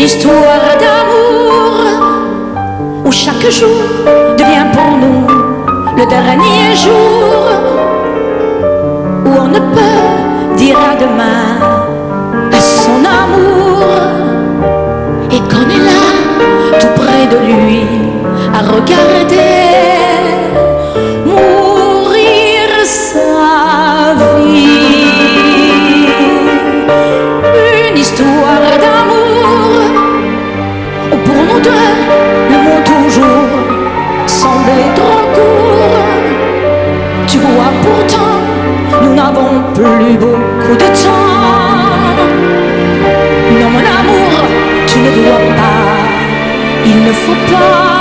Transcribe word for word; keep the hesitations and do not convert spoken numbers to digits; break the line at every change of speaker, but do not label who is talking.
histoire d'amour où chaque jour devient pour nous le dernier jour, où on ne peut dire à demain à son amour, et qu'on est là tout près de lui à regarder mourir sa vie. Une histoire d'amour où pour nous deux le mot toujours semblait trop court. Tu vois, pourtant nous n'avons plus beaucoup de temps. Non mon amour, tu ne dois pas, il ne faut pas